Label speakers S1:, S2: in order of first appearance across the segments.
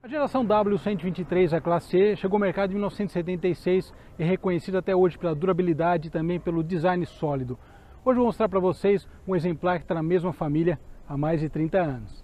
S1: A geração W123, a classe E, chegou ao mercado em 1976 e é reconhecida até hoje pela durabilidade e também pelo design sólido. Hoje eu vou mostrar para vocês um exemplar que está na mesma família há mais de 30 anos.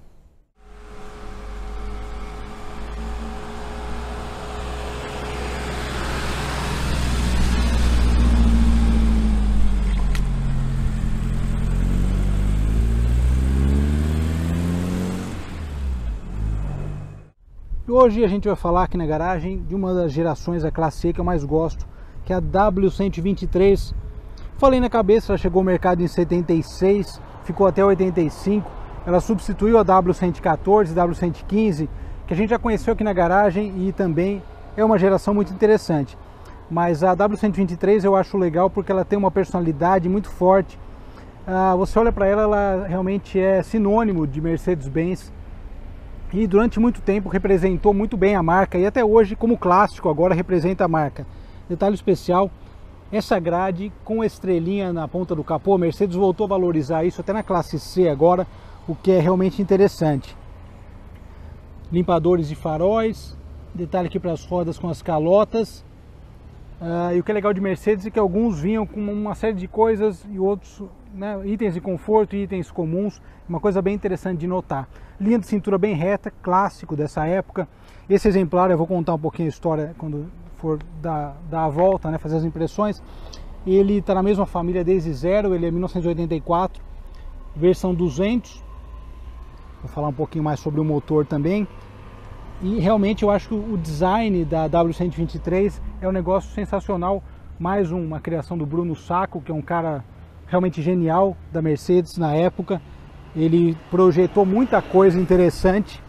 S1: E hoje a gente vai falar aqui na garagem de uma das gerações da classe E que eu mais gosto, que é a W123. Falei na cabeça, ela chegou ao mercado em 76, ficou até 85. Ela substituiu a W114, W115, que a gente já conheceu aqui na garagem e também é uma geração muito interessante. Mas a W123 eu acho legal porque ela tem uma personalidade muito forte. Você olha para ela, ela realmente é sinônimo de Mercedes-Benz. E durante muito tempo representou muito bem a marca e até hoje, como clássico, agora representa a marca. Detalhe especial, essa grade com estrelinha na ponta do capô, a Mercedes voltou a valorizar isso até na classe C agora, o que é realmente interessante. Limpadores de faróis, detalhe aqui para as rodas com as calotas. E o que é legal de Mercedes é que alguns vinham com uma série de coisas e outros, né, itens de conforto e itens comuns, uma coisa bem interessante de notar. Linha de cintura bem reta, clássico dessa época. Esse exemplar eu vou contar um pouquinho a história quando for dar a volta, né, fazer as impressões. Ele está na mesma família desde zero, ele é 1984, versão 200. Vou falar um pouquinho mais sobre o motor também. E realmente eu acho que o design da W123 é um negócio sensacional. Mais uma criação do Bruno Sacco, que é um cara realmente genial da Mercedes na época. Ele projetou muita coisa interessante.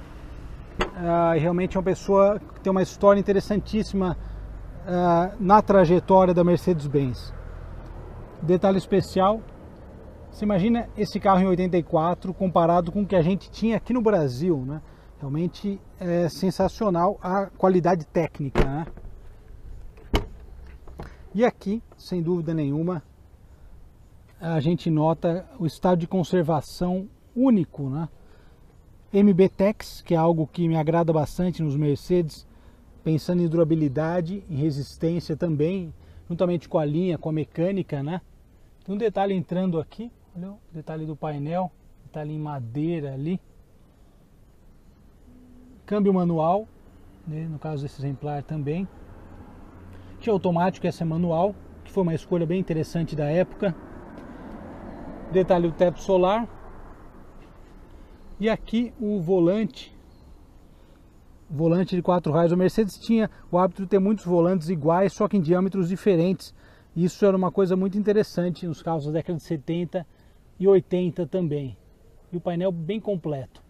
S1: E realmente é uma pessoa que tem uma história interessantíssima na trajetória da Mercedes-Benz. Detalhe especial, você imagina esse carro em 84 comparado com o que a gente tinha aqui no Brasil, né? Realmente é sensacional a qualidade técnica, né? E aqui, sem dúvida nenhuma, a gente nota o estado de conservação único, né? MB-Tex, que é algo que me agrada bastante nos Mercedes, pensando em durabilidade e resistência também, juntamente com a linha, com a mecânica, né? Tem um detalhe entrando aqui, olha o detalhe do painel, detalhe em madeira ali. Câmbio manual, né, no caso desse exemplar também. Tinha automático, essa é manual, que foi uma escolha bem interessante da época. Detalhe do teto solar. E aqui o volante de 4 raios. A Mercedes tinha o hábito de ter muitos volantes iguais, só que em diâmetros diferentes. Isso era uma coisa muito interessante nos carros da década de 70 e 80 também. E o painel bem completo.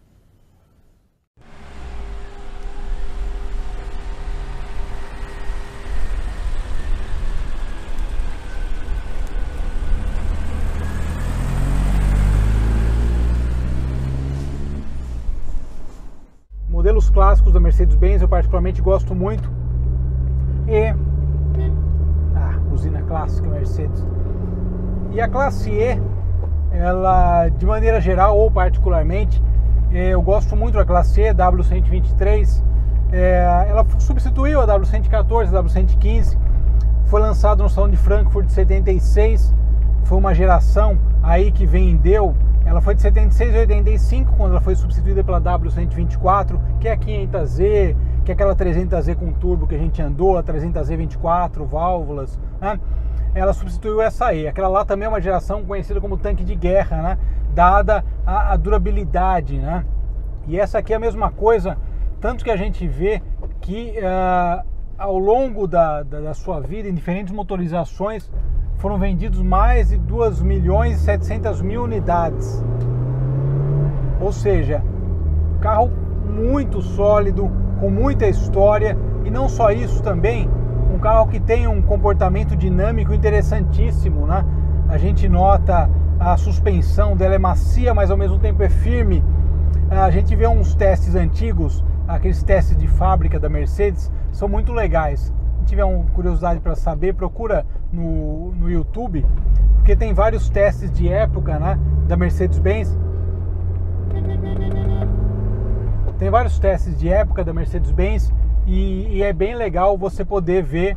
S1: Modelos clássicos da Mercedes-Benz eu particularmente gosto muito. E usina clássica Mercedes. E a classe E, ela de maneira geral ou particularmente, eu gosto muito da classe E, W123. Ela substituiu a W114, a W115. Foi lançado no Salão de Frankfurt de 76. Foi uma geração aí que vendeu. Ela foi de 76 a 85, quando ela foi substituída pela W124, que é a 500Z, que é aquela 300Z com turbo que a gente andou, a 300Z 24, válvulas, né? Ela substituiu essa E. Aquela lá também é uma geração conhecida como tanque de guerra, né? Dada a durabilidade, né? E essa aqui é a mesma coisa, tanto que a gente vê que ao longo da sua vida, em diferentes motorizações, foram vendidos mais de 2.700.000 unidades. Ou seja, carro muito sólido, com muita história, e não só isso também, um carro que tem um comportamento dinâmico interessantíssimo, né? A gente nota a suspensão dela é macia, mas ao mesmo tempo é firme. A gente vê uns testes antigos, aqueles testes de fábrica da Mercedes, são muito legais. Se tiver uma curiosidade para saber, procura no YouTube, porque tem vários testes de época, né, da Mercedes-Benz. Tem vários testes de época da Mercedes-Benz e é bem legal você poder ver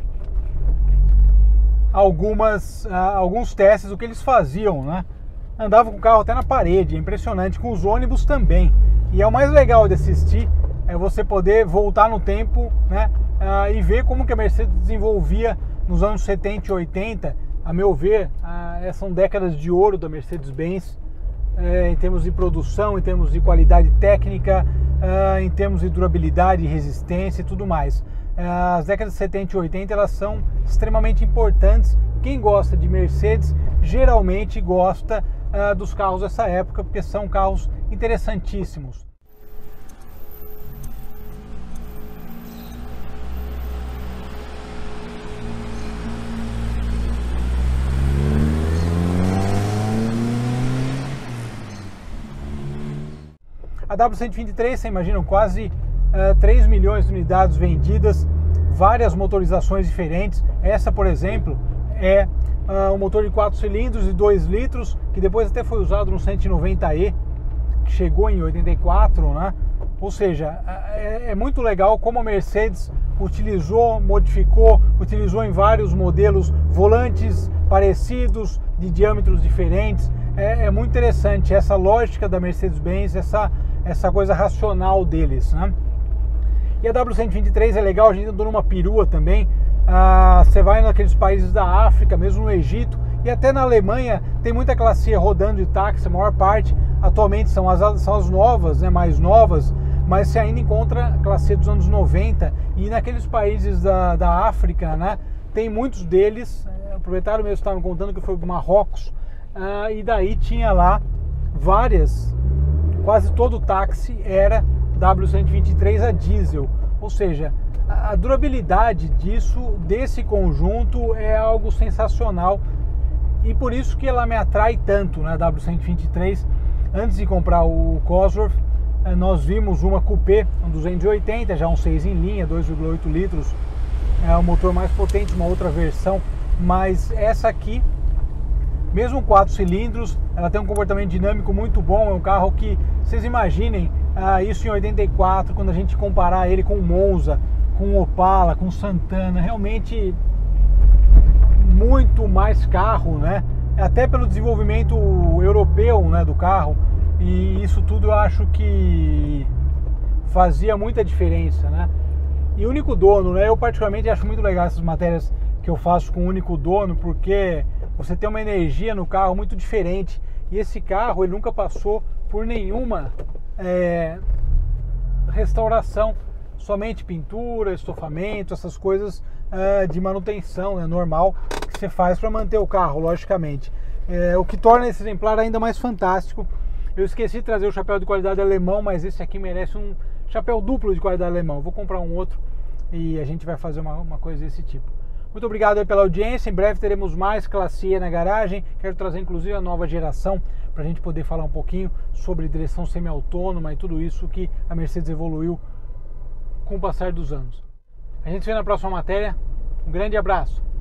S1: alguns testes, o que eles faziam, né? Andava com o carro até na parede, é impressionante, com os ônibus também. E é o mais legal de assistir, é você poder voltar no tempo, né? E ver como que a Mercedes desenvolvia nos anos 70 e 80. A meu ver, são décadas de ouro da Mercedes-Benz, em termos de produção, em termos de qualidade técnica, em termos de durabilidade, resistência e tudo mais. As décadas de 70 e 80 elas são extremamente importantes. Quem gosta de Mercedes geralmente gosta dos carros dessa época, porque são carros interessantíssimos. A W123, você imagina, quase 3 milhões de unidades vendidas, várias motorizações diferentes. Essa, por exemplo, é um motor de 4 cilindros e 2 litros, que depois até foi usado no 190e, que chegou em 84, né? Ou seja, é muito legal como a Mercedes utilizou, modificou, utilizou em vários modelos volantes parecidos, de diâmetros diferentes. É muito interessante essa lógica da Mercedes-Benz, essa coisa racional deles, né? E a W123 é legal, a gente andou numa perua também. Você vai naqueles países da África, mesmo no Egito e até na Alemanha, tem muita classe E rodando de táxi. A maior parte atualmente são as novas, né, mais novas, mas você ainda encontra classe E dos anos 90. E naqueles países da África, né, tem muitos deles. O proprietário mesmo estava me contando que foi para o Marrocos, e daí tinha lá várias, quase todo o táxi era W123 a diesel, ou seja, a durabilidade desse conjunto é algo sensacional e por isso que ela me atrai tanto, né, W123. Antes de comprar o Cosworth, nós vimos uma Coupé, um 280, já um 6 em linha, 2,8 litros, é o motor mais potente, uma outra versão, mas essa aqui, mesmo 4 cilindros, ela tem um comportamento dinâmico muito bom. É um carro que, vocês imaginem, isso em 84, quando a gente comparar ele com o Monza, com o Opala, com o Santana, realmente muito mais carro, né? Até pelo desenvolvimento europeu, né, do carro, e isso tudo eu acho que fazia muita diferença, né? E único dono, né? Eu particularmente acho muito legal essas matérias que eu faço com único dono, porque você tem uma energia no carro muito diferente. E esse carro, ele nunca passou por nenhuma restauração, somente pintura, estofamento, essas coisas de manutenção, né, normal, que você faz para manter o carro, logicamente. O que torna esse exemplar ainda mais fantástico. Eu esqueci de trazer o chapéu de qualidade alemão, mas esse aqui merece um chapéu duplo de qualidade alemão. Eu vou comprar um outro e a gente vai fazer uma coisa desse tipo. Muito obrigado aí pela audiência. Em breve teremos mais classe E na garagem. Quero trazer inclusive a nova geração para a gente poder falar um pouquinho sobre direção semi-autônoma e tudo isso que a Mercedes evoluiu com o passar dos anos. A gente se vê na próxima matéria. Um grande abraço.